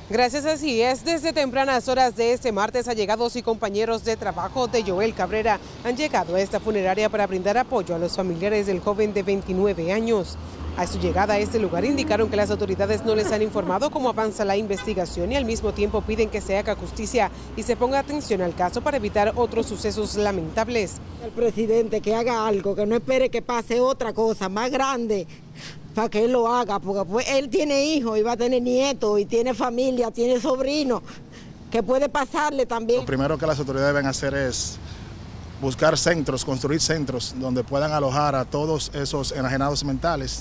Gracias así es, desde tempranas horas de este martes, allegados y compañeros de trabajo de Joel Cabrera han llegado a esta funeraria para brindar apoyo a los familiares del joven de 29 años. A su llegada a este lugar indicaron que las autoridades no les han informado cómo avanza la investigación y al mismo tiempo piden que se haga justicia y se ponga atención al caso para evitar otros sucesos lamentables. El presidente que haga algo, que no espere que pase otra cosa más grande para que él lo haga, porque pues, él tiene hijos y va a tener nietos y tiene familia, tiene sobrinos, que puede pasarle también. Lo primero que las autoridades deben hacer es buscar centros, construir centros donde puedan alojar a todos esos enajenados mentales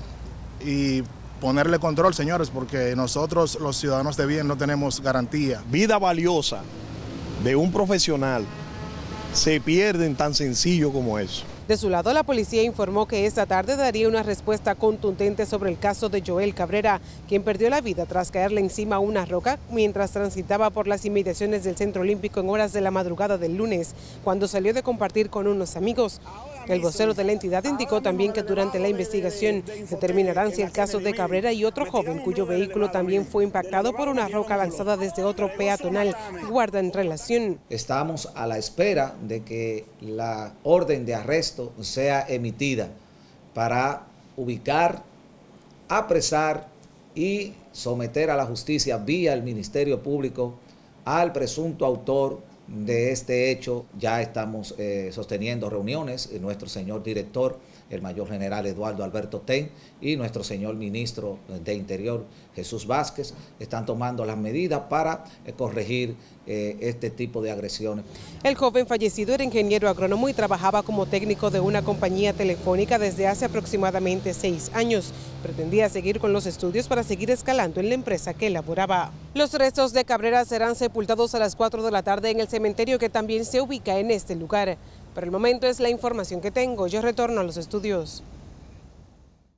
y ponerle control, señores, porque nosotros los ciudadanos de bien no tenemos garantía. Vida valiosa de un profesional se pierde en tan sencillo como eso. De su lado, la policía informó que esta tarde daría una respuesta contundente sobre el caso de Joel Cabrera, quien perdió la vida tras caerle encima a una roca mientras transitaba por las inmediaciones del Centro Olímpico en horas de la madrugada del lunes, cuando salió de compartir con unos amigos. El vocero de la entidad indicó también que durante la investigación determinarán si el caso de Cabrera y otro joven cuyo vehículo también fue impactado por una roca lanzada desde otro peatonal guardan relación. Estamos a la espera de que la orden de arresto sea emitida para ubicar, apresar y someter a la justicia vía el Ministerio Público al presunto autor de este hecho. Ya estamos sosteniendo reuniones, nuestro señor director, el mayor general Eduardo Alberto Ten, y nuestro señor ministro de Interior, Jesús Vázquez, están tomando las medidas para corregir este tipo de agresiones. El joven fallecido era ingeniero agrónomo y trabajaba como técnico de una compañía telefónica desde hace aproximadamente 6 años. Pretendía seguir con los estudios para seguir escalando en la empresa que elaboraba. Los restos de Cabrera serán sepultados a las 4 de la tarde en el cementerio que también se ubica en este lugar. Por el momento es la información que tengo. Yo retorno a los estudios.